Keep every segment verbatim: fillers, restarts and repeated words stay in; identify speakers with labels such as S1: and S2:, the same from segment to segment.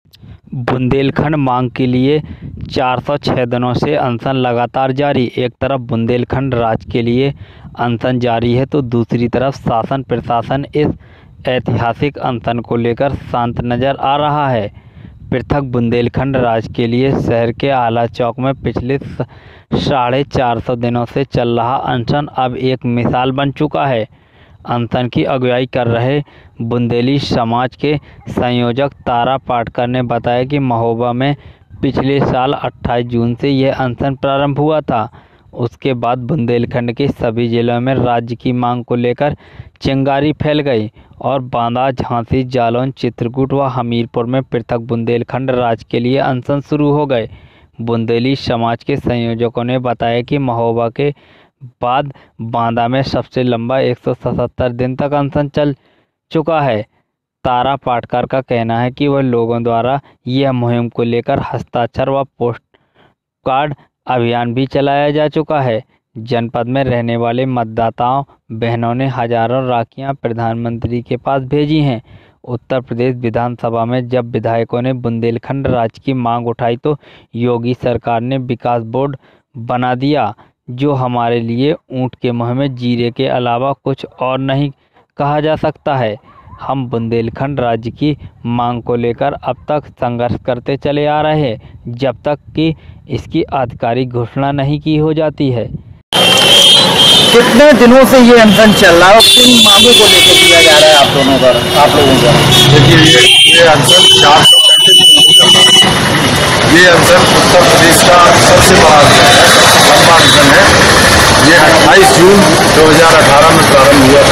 S1: बुंदेलखंड मांग के लिए चार सौ छह दिनों से अनशन लगातार जारी। एक तरफ बुंदेलखंड राज्य के लिए अनशन जारी है तो दूसरी तरफ शासन प्रशासन इस ऐतिहासिक अनशन को लेकर शांत नजर आ रहा है। पृथक बुंदेलखंड राज्य के लिए शहर के आला चौक में पिछले साढ़े चार सौ दिनों से चल रहा अनशन अब एक मिसाल बन चुका है। अनशन की अगुवाई कर रहे बुंदेली समाज के संयोजक तारा पाटकर ने बताया कि महोबा में पिछले साल अट्ठाईस जून से यह अनशन प्रारंभ हुआ था। उसके बाद बुंदेलखंड के सभी जिलों में राज्य की मांग को लेकर चिंगारी फैल गई और बांदा, झांसी, जालौन, चित्रकूट व हमीरपुर में पृथक बुंदेलखंड राज्य के लिए अनशन शुरू हो गए। बुंदेली समाज के संयोजकों ने बताया कि महोबा के बाद बांदा में सबसे लंबा एक सौ सतहत्तर दिन तक अनशन चल चुका है। तारा पाटकर का कहना है कि वह लोगों द्वारा यह मुहिम को लेकर हस्ताक्षर व पोस्ट कार्ड अभियान भी चलाया जा चुका है। जनपद में रहने वाले मतदाताओं बहनों ने हजारों राखियां प्रधानमंत्री के पास भेजी हैं। उत्तर प्रदेश विधानसभा में जब विधायकों ने बुंदेलखंड राज्य की मांग उठाई तो योगी सरकार ने विकास बोर्ड बना दिया, जो हमारे लिए ऊंट के मुंह में जीरे के अलावा कुछ और नहीं कहा जा सकता है। हम बुंदेलखंड राज्य की मांग को लेकर अब तक संघर्ष करते चले आ रहे हैं, जब तक कि इसकी आधिकारिक घोषणा नहीं की हो जाती है।
S2: कितने दिनों से ये अनशन चल रहा है और किन मांगों को लेकर किया जा रहा है आप दोनों का, आप लोगों का?
S3: देखिए, ये ये अनशन चार सौ ये अनशन उत्तर प्रदेश का सबसे बड़ा अनशन है, सबसे लंबा अनशन है। ये अट्ठाईस जून दो हज़ार अठारह में प्रारंभ हुआ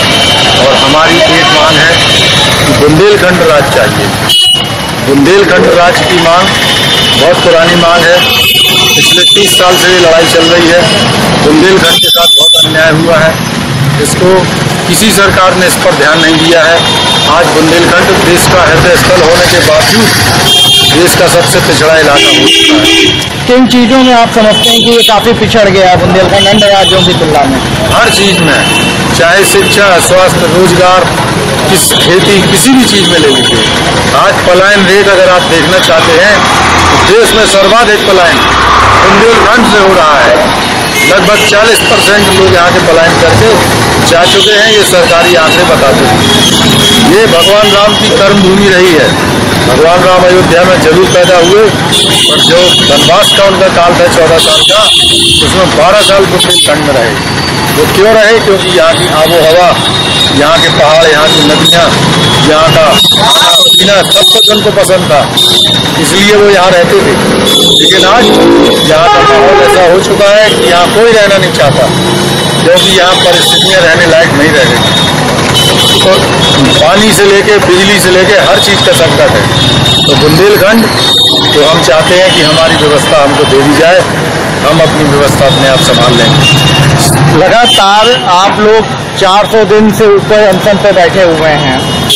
S3: था और हमारी एक मांग है कि बुंदेलखंड राज्य चाहिए। बुंदेलखंड राज्य की मांग बहुत पुरानी मांग है। पिछले तीस साल से ये लड़ाई चल रही है। बुंदेलखंड के साथ बहुत अन्याय हुआ है, इसको किसी सरकार ने इस पर ध्यान नहीं दिया है। आज बुंदेलखंड देश का हृदय स्थल होने के बावजूद देश का सबसे पिछड़ा इलाका हो चुका है।
S2: किन चीज़ों में आप समझते हैं कि ये काफ़ी पिछड़ गया है बुंदेलखंड अन्य राज्यों की तुलना में?
S3: हर चीज़ में, चाहे शिक्षा, स्वास्थ्य, रोजगार, किस खेती, किसी भी चीज़ में ले लीजिए। आज पलायन रेट अगर आप देखना चाहते हैं तो देश में सर्वाधिक पलायन बुंदेलखंड से हो रहा है। लगभग चालीस परसेंट लोग यहाँ के पलायन करके जा चुके हैं, ये सरकारी आंकड़े बताते हैं। ये भगवान राम की कर्म भूमि रही है। भगवान राम अयोध्या में जरूर पैदा हुए, और जो वनवास का उनका काल था चौदह साल का, उसमें बारह साल बुंदेलखंड में रहे। वो क्यों रहे? क्योंकि यहाँ की आबो हवा, यहाँ के पहाड़, यहाँ की नदियाँ, यहाँ का खाना पीना सब कुछ उनको पसंद था, इसलिए वो यहाँ रहते थे। लेकिन आज यहाँ का माहौल ऐसा हो चुका है कि यहाँ कोई रहना नहीं चाहता, क्योंकि यहाँ परिस्थितियाँ रहने लायक नहीं रह गई। तो पानी से लेके बिजली से लेके हर चीज़ का संकट है। तो बुंदेलखंड तो हम चाहते हैं कि हमारी व्यवस्था हमको दे दी जाए, हम अपनी व्यवस्था अपने आप संभाल लेंगे।
S2: लगातार आप लोग चार सौ दिन से ऊपर अनशन पे बैठे हुए हैं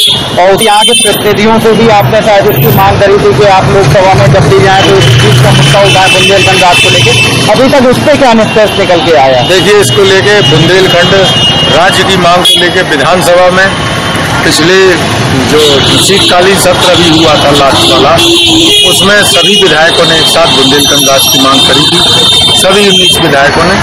S2: और यहाँ के प्रतिनिधियों से भी आपने शायद इसकी मांग करी थी कि आप लोग सभा में जब भी जाएँ तो इस चीज़ का मुद्दा उठाए बुंदेलखंड राज्य को लेकर। अभी तक उस पर क्या निष्कर्ष निकल के आया?
S3: देखिए, इसको लेके बुंदेलखंड राज्य की मांग को लेके विधानसभा में पिछले जो शीतकालीन सत्र अभी हुआ था लास्ट वाला, उसमें सभी विधायकों ने एक साथ बुंदेलखंड राज्य की मांग करी थी, सभी उन्नीस विधायकों ने।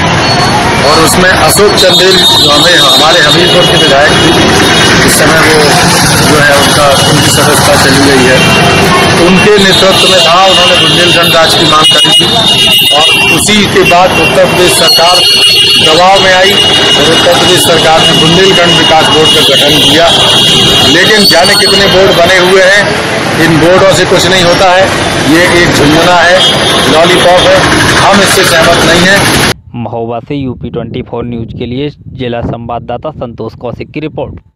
S3: और उसमें अशोक चंदेल जो हमें हमारे हमीरपुर के विधायक थे, इस समय वो जो है उनका उनकी सदस्यता चली गई है, उनके नेतृत्व में था, उन्होंने बुंदेलखंड राज्य की मांग करी थी। और उसी के बाद उत्तर प्रदेश सरकार दबाव में आई और उत्तर प्रदेश सरकार ने बुंदेलखंड विकास बोर्ड का गठन किया। लेकिन जाने कितने बोर्ड बने हुए हैं, इन बोर्डों से कुछ नहीं होता है। ये एक झुंझुना है, लॉलीपॉप है, हम इससे सहमत नहीं हैं।
S1: महोबा से यूपी चौबीस न्यूज के लिए जिला संवाददाता संतोष कौशिक की रिपोर्ट।